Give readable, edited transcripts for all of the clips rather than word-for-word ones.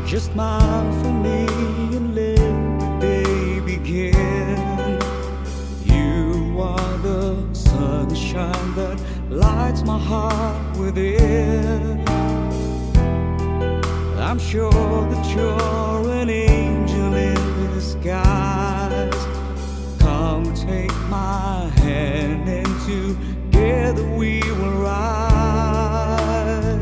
Just smile for me and let the day begin. You are the sunshine that lights my heart within. I'm sure that you're an angel in disguise. Come take my hand and together we will rise.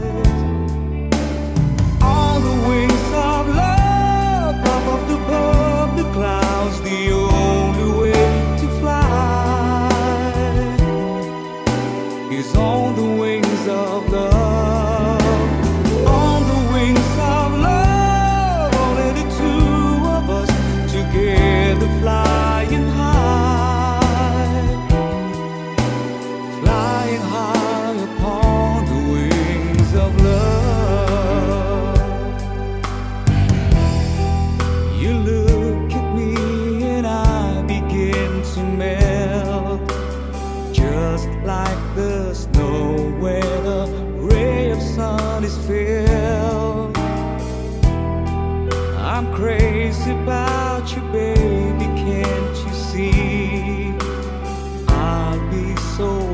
On the wings of love, up above the clouds, the only way to fly is on the wings of love. On the wings of love, only the two of us together flying high, flying high upon the wings of love. You look at me and I begin to melt, just like the snow where the ray of sun is filled. I'm crazy about you, baby, can't you see? I'll be so